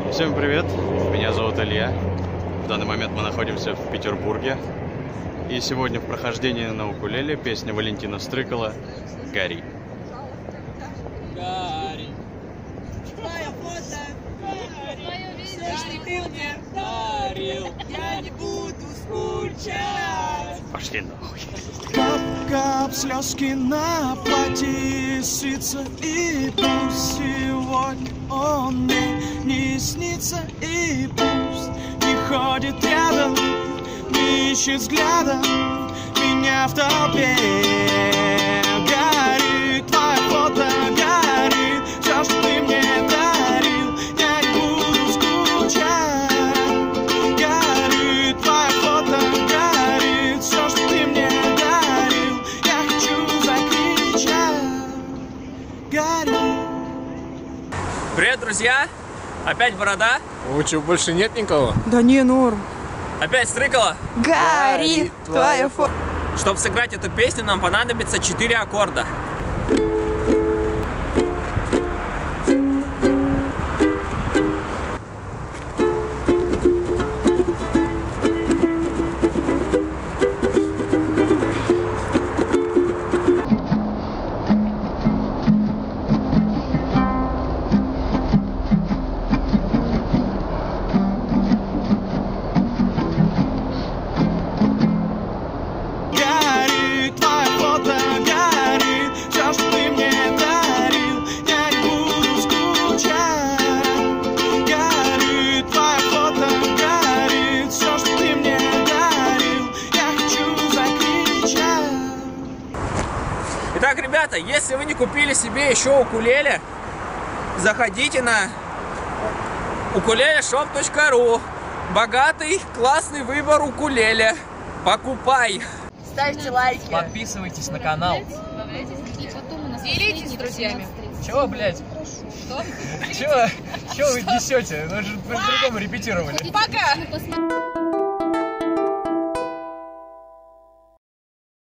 Всем привет, меня зовут Илья. В данный момент мы находимся в Петербурге. И сегодня в прохождении на укулеле песня Валентина Стрыкала «Гори». Гори, твоя фото, Гори, все, что ты мне дарил, я не буду скучать. Пошли нахуй. Кап-кап, слезки на платье сится, и пусть сегодня он мне не снится, и пусть не ходит рядом, не ищет взглядом меня в толпе. Горит твоя фото, горит все, что ты мне дарил, я не буду скучать. Горит твоя фото, горит все, что ты мне дарил, я хочу закричать. Горит. Привет, друзья! Опять борода? У чего больше нет никого? Да не, норм. Опять Стрыкала? Горит твоя фото. Чтобы сыграть эту песню, нам понадобится 4 аккорда. Горит твоя фото, горит все, что ты мне дарил, я не буду скучать. Горит твоя фото, горит все, что ты мне дарил, я хочу закричать. Итак, ребята, если вы не купили себе еще укулеле, заходите на ukuleleshop.ru. Богатый, классный выбор укулеле. Покупай! Ставьте лайки, Подписывайтесь на канал. делитесь с друзьями. Чего, блядь? Что? Чего вы несете? Мы же по-другому репетировали. Пока!